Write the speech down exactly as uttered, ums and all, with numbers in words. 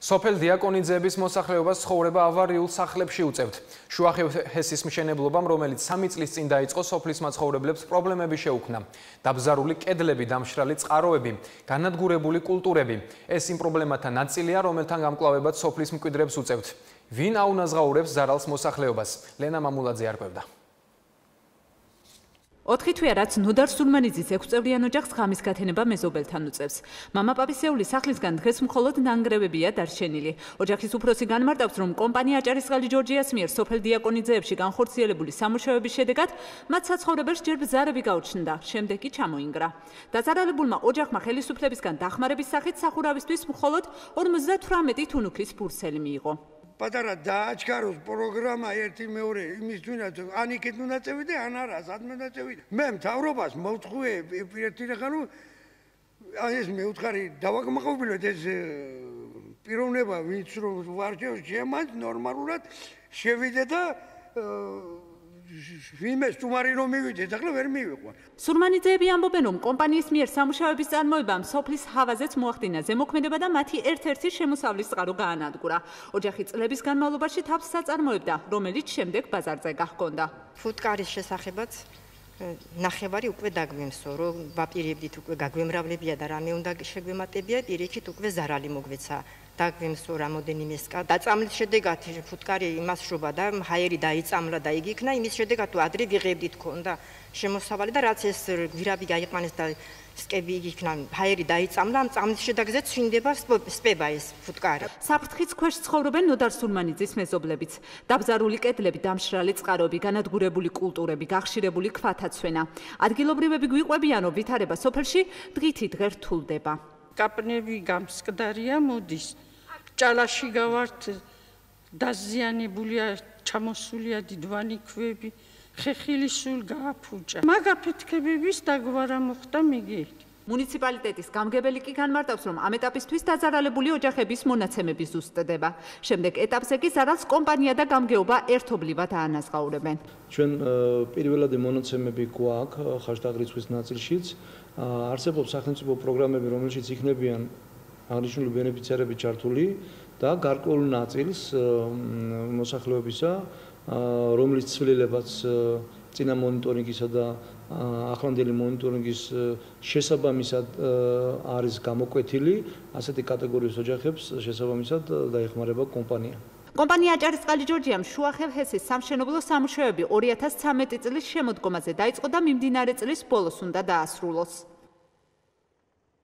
სოფელ დიაკონიძეების მოსახლეობას ცხოვრება ავარიულ სახლებში უწევთ. შუახევ ჰესის მშენებლობამ, რომელიც სამი წლის წინ დაიწყო, სოფლის მაცხოვრებლებს პრობლემები შეუქმნა. დაბზარული კედლები, დამშრალი წყაროები, განადგურებული კულტურები. ეს იმ პრობლემათა ნაწილია, რომელთან გამკლავებად სოფლის მკვიდრებს უწევთ. ვინ აუნაზღაურებს ზარალს მოსახლეობას? ლენა მამულაძე არკვევდა. ოთხი თვეა, რაც ნოდარ სურმანიძის ექვსწევრიან ოჯახს ღამის გათენება მეზობელთან უწევს. მამა პაპისეული სახლისგან დღეს მხოლოდ ნანგრევებია დარჩენილი. ოჯახის უფროსი განმარტავს, რომ კომპანია აჭარისწყალი ჯორჯიას მიერ სოფელ დიაკონიძეებში განხორციელებული სამუშაოების შედეგად მათ საცხოვრებელს ჯერ ბზარები გაუჩნდა, შემდეგ კი ჩამოინგრა. დაზარალებულმა ოჯახმა ხელისუფლებისგან დახმარების სახით სახურავისთვის მხოლოდ ორმოცდათვრამეტი თუნუქის ფურცელი მიიღო. პატარა დააჩქაროს პროგრამა ერთი მეორე იმისთვისაც ან იქით უნდა წევიდე ან არა სად უნდა წევიდე მე მთავრობას მოვთხოვე პირდაპირ რომ ეს მეუთხარი დავაკმაყოფილოთ ეს პიროვნება ვინც რომ ვარჩევს შემაც ნორმალურად შევიდე და ვინმე სტუმარი რომ მივიდეთ ახლა ვერ მივიყვა. სურმანიძეები ამბობენ, რომ კომპანიის მიერ სამუშაოების წარმოებამ სოფლის ჰავაზეც მოახდინა ზემოქმედება და მათი ერთ-ერთი შემოსავლის წყარო გაანადგურა. ოჯახი წლების განმავლობაში თავს საწარმოებდა, რომელიც შემდეგ ბაზარზე გაჰქონდა. ფუტკარის შესახებაც ნახევარი უკვე დაგვემსო, რომ ვაპირებდით უკვე გაგვემრავლებია და რამე უნდა შეგვემატებია, პირიქით უკვე ზარალი მოგვეცა. დაგვემსო რამოდენიმე სკა. დაწამლის შედეგად ფუტკარი იმას შობა და ჰაერი დაიწამლა და იგი იქნა იმის შედეგად თუ ადრე ვიღებდით ქონდა შემოსავალი და რაც ეს გვირაბი გაიყვანეს და სკები იგი იქნა ჰაერი დაიწამლა ამ წამლის შედეგზე ცვინდება სპება ეს ფუტკარი. საფრთხის ქვეშ ცხოვრობენ ნოდარ სურმანიძის მეზობლებიც. დაბზარული კედლები, დამშრალი წყაროები, განადგურებული კულტურები, გახშირებული ქვათაცვენა. ადგილობრივები გვიყვებიან, რომ ვითარება სოფელში დღითი დღე რთულდება. კაპნები გამსკდარია მოდის. ჭალაში გავართ დაზიანებულია, ჩამოსულია დიდვანი ქვები, ხეხილი სულ გააფუჭა. მაგაფეთქებების დაგვარა მოხდა მიგეთ. მუნიციპალიტეტის გამგებელი კი განმარტავს, რომ ამ ეტაპისთვის დაზარალებული ოჯახების მონაცემები ზუსტდება. შემდეგ ეტაპზე კი ზარალს კომპანია და გამგეობა ერთობლივად აანაზღაურებენ. ჩვენ პირველადი მონაცემები გვაქვს ხაშდაღრიცხვის ნაწილშიც. არსებობს სახელმწიფო პროგრამები, რომელშიც იქნებიან აღნიშნული ბენეფიციარები ჩართული და გარკვეულ ნაწილს მოსახლეობისა, რომლის ცვლილებაც წინა მონიტორინგისა და ახლანდელი მონიტორინგის შესაბამისად არის გამოკვეთილი, ასეთი კატეგორიის ოჯახებს შესაბამისად დაეხმარება კომპანია. კომპანია აჭარისწყალი ჯორჯიამ შუახევ ჰესის სამშენებლო სამუშაოები ორი ათას ცხრამეტი წლის შემოდგომაზე დაიწყო და მიმდინარე წლის ბოლოს უნდა დაასრულოს.